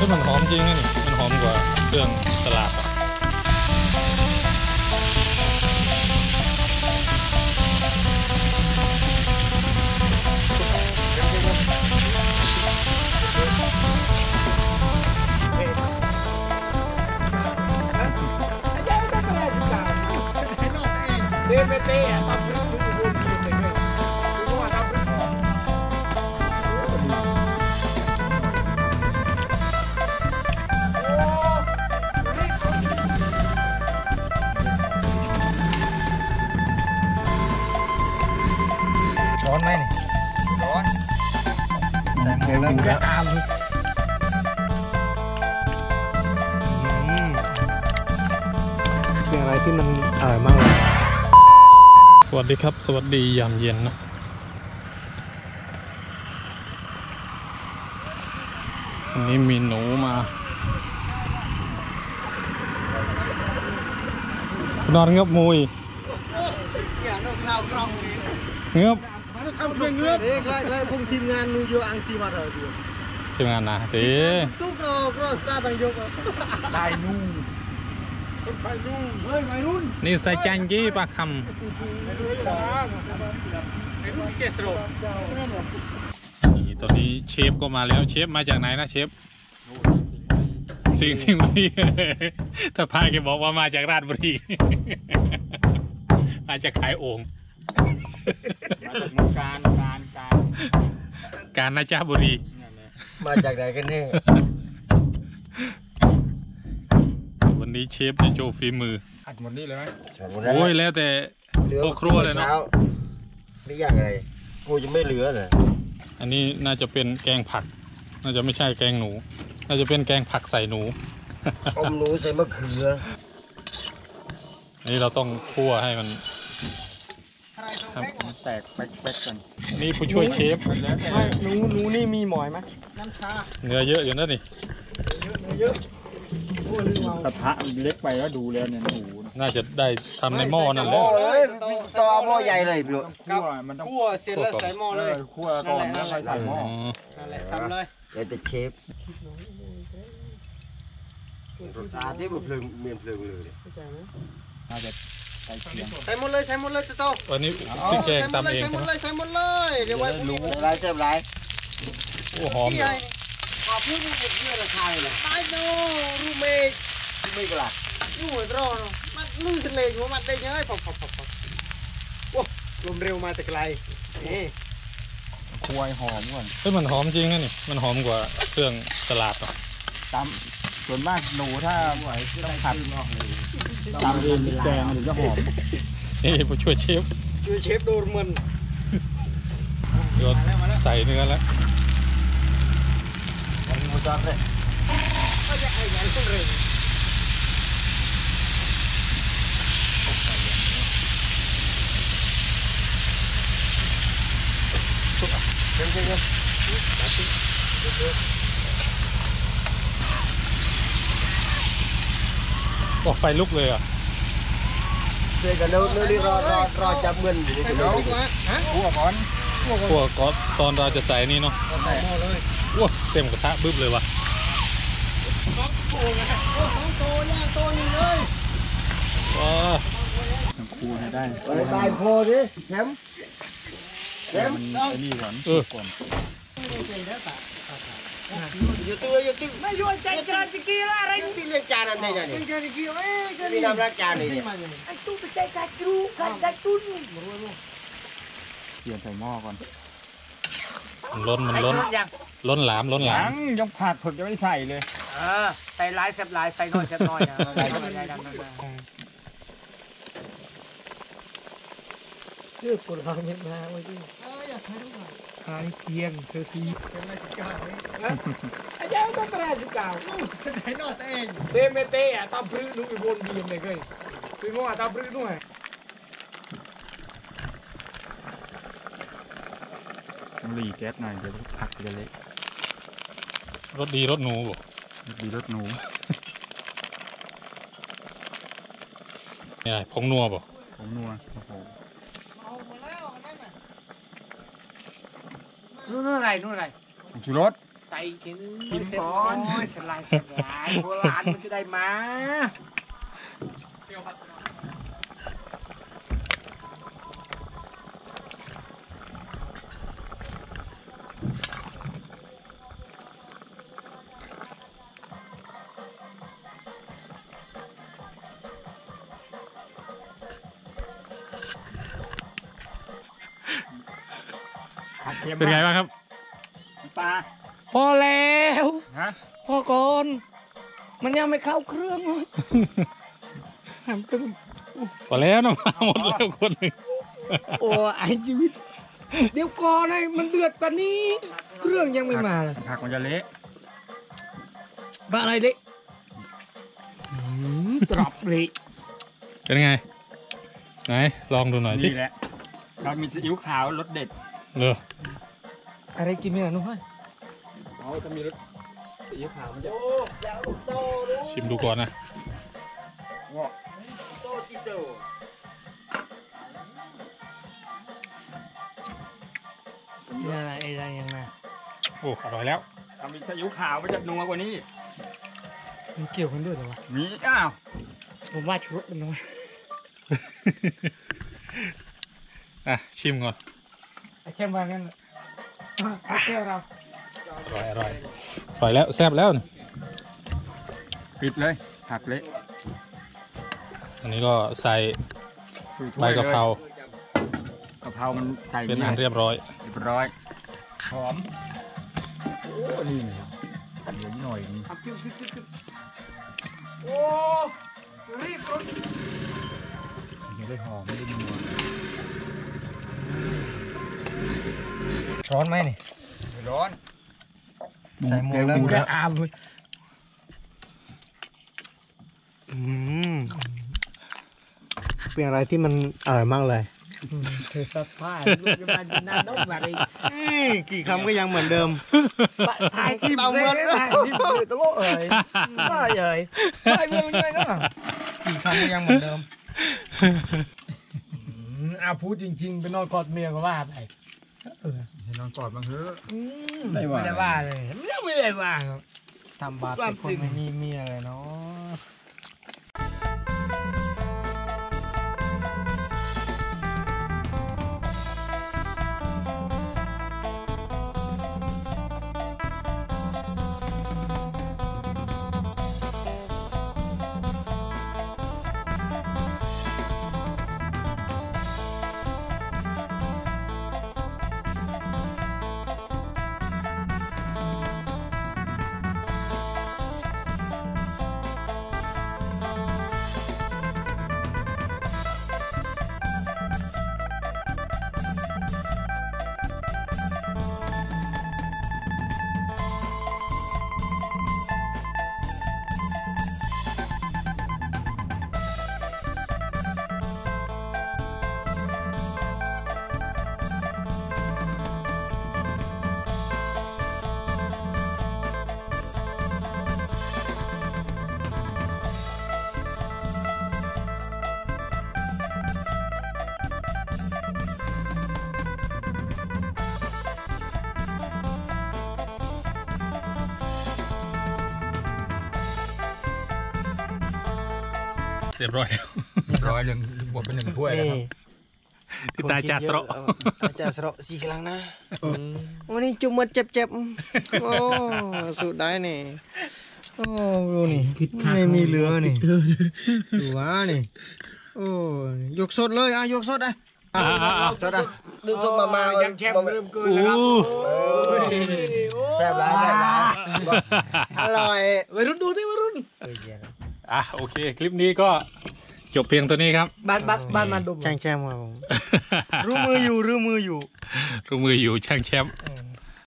ฮ้ยมันหอมจริงนะนี่มันหอมกว่าเครื่องตลาดร้อนไหมนี่ร้อนแต่เริ่มจะอามเป็นอะไรที่มันอร่อยมากเลยสวัสดีครับสวัสดียามเย็นนะวันนี้มีหนูมานอนเงือบมุยเงือบใครพวกทีมงานนูโยอังซีมาเถอะทีมงานนะสิตุ๊กเราสตาร์ตังยกได้นู่นคนไทยนู่นเฮ้ยไม่รุ่นนี่ใส่จังกี้ปลาคำนี่ตอนนี้เชฟก็มาแล้วเชฟมาจากไหนนะเชฟสิ่งบุรีถ้าพายแกบอกว่ามาจากราชบุรีมาจากขายโอ่งมาจากการนาจาบุรีมาจากไหนกันเนี่ยวันนี้เชฟจะโชว์ฝีมืออัดหมดนี่เลยไหมโอ้ยแล้วแต่พ่อครัวเลยเนาะนี่อย่างไรกูจะไม่เหลือเลยอันนี้น่าจะเป็นแกงผักน่าจะไม่ใช่แกงหนูน่าจะเป็นแกงผักใส่หนูอมหนูใส่มะเขืออันนี้เราต้องคั่วให้มันแตกแป๊กๆกันนี่ผู้ช่วยเชฟไม่หนูนี่มีหมอยไหมน้ำชาเนื้อเยอะอยู่นะนี่เยอะกระทะเล็กไปแล้วดูแล้วเนี่ยหนูน่าจะได้ทำในหม้อนั่นแหละต้องเอาหม้อใหญ่เลยพี่คั่วเสร็จแล้วใส่หม้อเลยคั่วก่อนแล้วใส่หม้อนั่นแหละทำเลยเดี๋ยวจะเชฟรสชาติที่มันเพลิงเมียนเพลิงเลยน่าจะใส่หมดเลยจะโตวันนี้พี่แกงตำเองใส่หมดเลยเดี๋ยวไว้รู้ไรเสียบไรโอ้หอมเลยขอพูดเพื่อราคาเลยไอ้โน่รูเมย์ก็ล่ะรูหัวรอเนาะมันลื่นทะเลหัวมันได้เยอะพอโอ้ลมเร็วมาแต่ไกลนี่ควายหอมก่อนเฮ้ยมันหอมจริงนะนี่มันหอมกว่าเครื่องตลาดอ่ะตามส่วนมากหนูถ้าต้องผัดตามเองแกงหรือจะหอมนี่ผู้ช่วยเชฟโดนมันใส่เนื้อแล้วมูจอดเลยก็จะให้ยันขึ้นเลยบอกไฟลุกเลยอ่ะเจอกันแล้วนี่รอจับเงินอยู่ในกระเป๋าคั่วก่อนตอนเราจะใส่นี่เนาะว้าเต็มกระทะบึ้บเลยว่ะตัวนี้เลยว้าคั่วให้ได้ตายพอดิแชมป์ไอ้นี่ก่อนอยู่ตัวไม่อยู่ใจกันจิกี้ละอะไรที่เลี้ยงจานนั่นเองนี่มีน้ำรักจานนี่ไอ้ตู้ไปใจกัดกรูกัดตุ้นเปลี่ยนใส่หม้อก่อนมันล้นหลามยังผัดผมจะไม่ใส่เลยใส่ลายเสียบลายใส่น้อยเสียบน้อยนะใส่ลายดำชื่อปวดฟังเย็บมาไว้ที่อยากถ่ายรูปถ่ายเกียงเธอซีเป็นอะไรสิกาอาจารย์ต้องเป็นอะไรสิกาไหนนอตเองเตะไม่เตะตามพลื้ดูอีโวนดีมเลยเกยคือง้อตามพลื้ด้วยหลีแก๊สหน่อยเดี๋ยวผักจะเละรสดีรสหนูบ่ดีรสหนูเนี่ยผงนัวบ่ผงนัวโอ้โหนู่นอะไรชูรสใส่กินกินก่อนสลายโบราณมันจะได้มาเป็นไงบ้างครับปลาพอแล้วฮะพอก่อน มันยังไม่เข้าเครื่องเลยทำตึ้งพอแล้วน้ำมาหมดแล้วคนหนึ่งโอ้ไอชีวิต เดี๋ยวก่อนให้มันเดือดกว่านี้ เครื่องยังไม่มาเลยผักมันจะเละบ้าอะไรเด็กตรับเลยเป็นไงไหนลองดูหน่อยสินี่แหละเรามีซีอิ๊วขาวรสเด็ดเลยอะไรกินเนี่ยนุ้ยอ๋อจะมีรสสีขาวมันจะโอ้ยาวโตดูชิมดูก่อนนะงอกโตจิโตนี่อะไรยังไงโอ้อร่อยแล้วเรามีซีอิ๊วขาวมันจะนัวกว่านี้มันเกี่ยวกันด้วยเหรอวะมีอ้าวผมว่าชุดมันน้อยอ่ะชิมก่อนไอ้แค่มางั้นไอ้แค่เราอร่อยแล้วแซ่บแล้วนี่ปิดเลยผักเละอันนี้ก็ใส่ถ้วยๆใบกะเพรากะเพรามันใส่เป็นอันเรียบร้อยเรียบร้อยหอมโอ้นี่เหลือหน่อยนึงโอ้รีบรถยังได้หอมไม่ได้นัวร้อนไหมนี่ร้อนใส่หมดแล้วจะอาบเลยเป็นอะไรที่มันอร่อยมากเลยเธอสับผ้าลูกจะมาดินน้ำต้มมาเลยกี่คำก็ยังเหมือนเดิมถ่ายคลิปเสร็จถ่ายคลิปเสร็จตลกเอ่ยใช่เอ่ยใช่เมื่อไงนะกี่คำก็ยังเหมือนเดิมพูดจริงๆไปนอนกอดเมียก็ว่าไปให้นอนกอดบ้างเถอะไม่ได้ว่าเลยไม่ได้ว่าครับทำบาปเป็นคนไม่มีเมียเลยเนาะเรียบร้อยแล้วร้อยหนึ่งบวกเป็น1 ถ้วยแล้วครับที่ตาจ่าสระจ่าสระสีกลางนะวันนี้จุ่มมันเจ็บๆโอ้สุดได้นี่โอ้ดูนี่ไม่มีเหลือนี่ดูว่านี่โอ้ยกสดเลยยกสดสดดึงสดมายังแคบเริ่มเกินนะครับแซ่บร้ายอร่อยวัยรุ่นดูที่วัยรุ่นอ่ะโอเค คลิปนี้ก็จบเพียงตัวนี้ครับบ้านมันดมแช่งครับผมรู้มืออยู่รู้มืออยู่ช่างแชมป์อืม